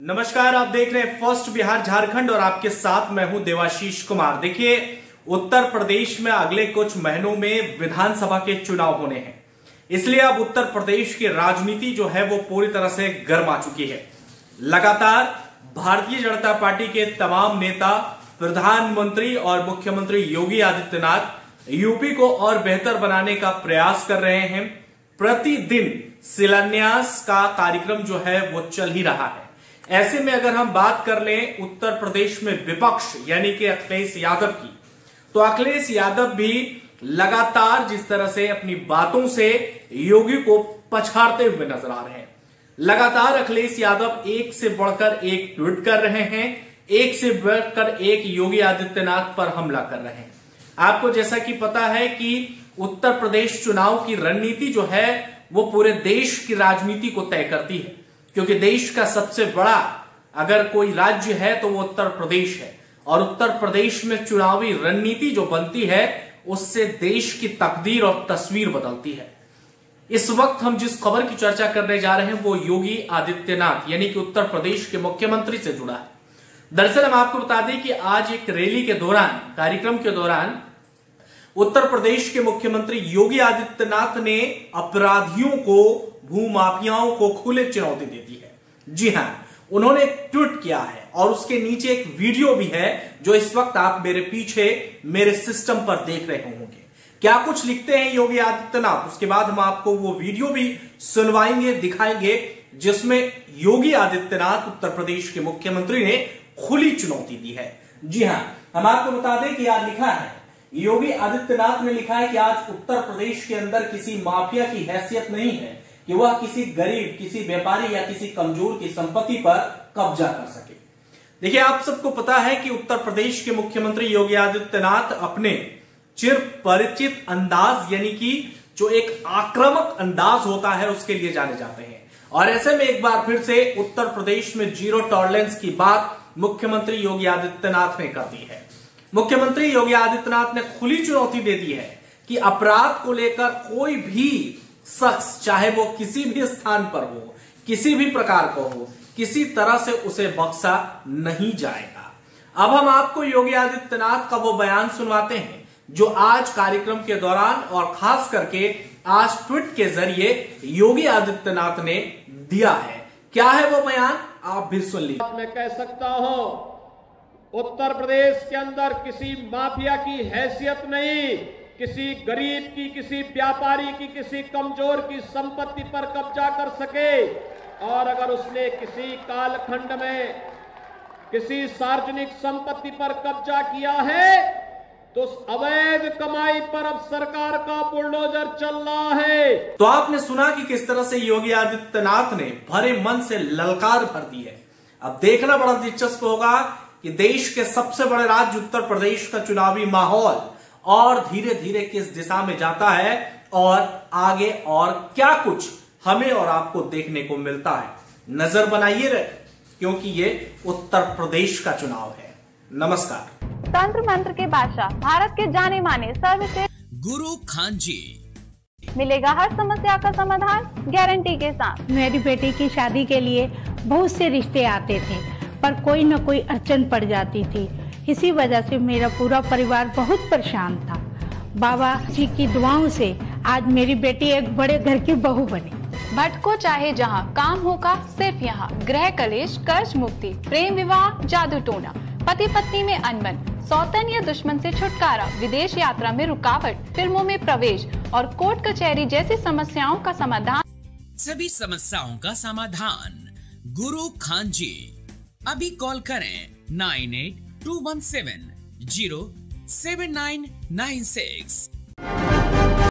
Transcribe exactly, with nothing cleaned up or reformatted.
नमस्कार, आप देख रहे हैं फर्स्ट बिहार झारखंड और आपके साथ मैं हूं देवाशीष कुमार। देखिए, उत्तर प्रदेश में अगले कुछ महीनों में विधानसभा के चुनाव होने हैं, इसलिए अब उत्तर प्रदेश की राजनीति जो है वो पूरी तरह से गर्मा चुकी है। लगातार भारतीय जनता पार्टी के तमाम नेता, प्रधानमंत्री और मुख्यमंत्री योगी आदित्यनाथ यूपी को और बेहतर बनाने का प्रयास कर रहे हैं। प्रतिदिन शिलान्यास का कार्यक्रम जो है वो चल ही रहा है। ऐसे में अगर हम बात कर लें उत्तर प्रदेश में विपक्ष यानी कि अखिलेश यादव की, तो अखिलेश यादव भी लगातार जिस तरह से अपनी बातों से योगी को पछाड़ते हुए नजर आ रहे हैं। लगातार अखिलेश यादव एक से बढ़कर एक ट्वीट कर रहे हैं, एक से बढ़कर एक योगी आदित्यनाथ पर हमला कर रहे हैं। आपको जैसा कि पता है कि उत्तर प्रदेश चुनाव की रणनीति जो है वो पूरे देश की राजनीति को तय करती है, क्योंकि देश का सबसे बड़ा अगर कोई राज्य है तो वो उत्तर प्रदेश है, और उत्तर प्रदेश में चुनावी रणनीति जो बनती है उससे देश की तकदीर और तस्वीर बदलती है। इस वक्त हम जिस खबर की चर्चा करने जा रहे हैं वो योगी आदित्यनाथ यानी कि उत्तर प्रदेश के मुख्यमंत्री से जुड़ा है। दरअसल हम आपको बता दें कि आज एक रैली के दौरान, कार्यक्रम के दौरान उत्तर प्रदेश के मुख्यमंत्री योगी आदित्यनाथ ने अपराधियों को, भूमाफियाओं को खुले चुनौती दे दी है। जी हां, उन्होंने एक ट्वीट किया है और उसके नीचे एक वीडियो भी है जो इस वक्त आप मेरे पीछे मेरे सिस्टम पर देख रहे होंगे। क्या कुछ लिखते हैं योगी आदित्यनाथ, उसके बाद हम आपको वो वीडियो भी सुनवाएंगे, दिखाएंगे, जिसमें योगी आदित्यनाथ उत्तर प्रदेश के मुख्यमंत्री ने खुली चुनौती दी है। जी हां, हम आपको बता दें कि आज लिखा है, योगी आदित्यनाथ ने लिखा है कि आज उत्तर प्रदेश के अंदर किसी माफिया की हैसियत नहीं है कि वह किसी गरीब, किसी व्यापारी या किसी कमजोर की संपत्ति पर कब्जा कर सके। देखिए, आप सबको पता है कि उत्तर प्रदेश के मुख्यमंत्री योगी आदित्यनाथ अपने चिर परिचित अंदाज यानी कि जो एक आक्रामक अंदाज होता है उसके लिए जाने जाते हैं, और ऐसे में एक बार फिर से उत्तर प्रदेश में जीरो टॉलरेंस की बात मुख्यमंत्री योगी आदित्यनाथ ने कर दी है। मुख्यमंत्री योगी आदित्यनाथ ने खुली चुनौती दे दी है कि अपराध को लेकर कोई भी शख्स, चाहे वो किसी भी स्थान पर हो, किसी भी प्रकार का हो, किसी तरह से उसे बख्शा नहीं जाएगा। अब हम आपको योगी आदित्यनाथ का वो बयान सुनवाते हैं जो आज कार्यक्रम के दौरान और खास करके आज ट्वीट के जरिए योगी आदित्यनाथ ने दिया है। क्या है वो बयान, आप भी सुन लीजिए। मैं कह सकता हूं, उत्तर प्रदेश के अंदर किसी माफिया की हैसियत नहीं, किसी गरीब की, किसी व्यापारी की, किसी कमजोर की संपत्ति पर कब्जा कर सके। और अगर उसने किसी कालखंड में किसी सार्वजनिक संपत्ति पर कब्जा किया है तो उस अवैध कमाई पर अब सरकार का बुलडोजर चल रहा है। तो आपने सुना कि किस तरह से योगी आदित्यनाथ ने भरे मन से ललकार भर दी है। अब देखना बड़ा दिलचस्प होगा कि देश के सबसे बड़े राज्य उत्तर प्रदेश का चुनावी माहौल और धीरे धीरे किस दिशा में जाता है और आगे और क्या कुछ हमें और आपको देखने को मिलता है। नजर बनाइए रहे, क्योंकि ये उत्तर प्रदेश का चुनाव है। नमस्कार। तंत्र मंत्र के बादशाह, भारत के जाने माने सर्वश्रेष्ठ गुरु खान जी, मिलेगा हर समस्या का समाधान गारंटी के साथ। मेरी बेटी की शादी के लिए बहुत से रिश्ते आते थे, पर कोई न कोई अड़चन पड़ जाती थी। इसी वजह से मेरा पूरा परिवार बहुत परेशान था। बाबा जी की दुआओं से आज मेरी बेटी एक बड़े घर की बहू बनी। भटको चाहे जहां, काम होगा सिर्फ यहाँ। गृह कलेश, कर्ज मुक्ति, प्रेम विवाह, जादू टोना, पति पत्नी में अनबन, सौतन या दुश्मन से छुटकारा, विदेश यात्रा में रुकावट, फिल्मों में प्रवेश और कोर्ट कचहरी जैसी समस्याओं का समाधान। सभी समस्याओं का समाधान गुरु खान जी। अभी कॉल करें nine eight two one seven zero seven nine nine six.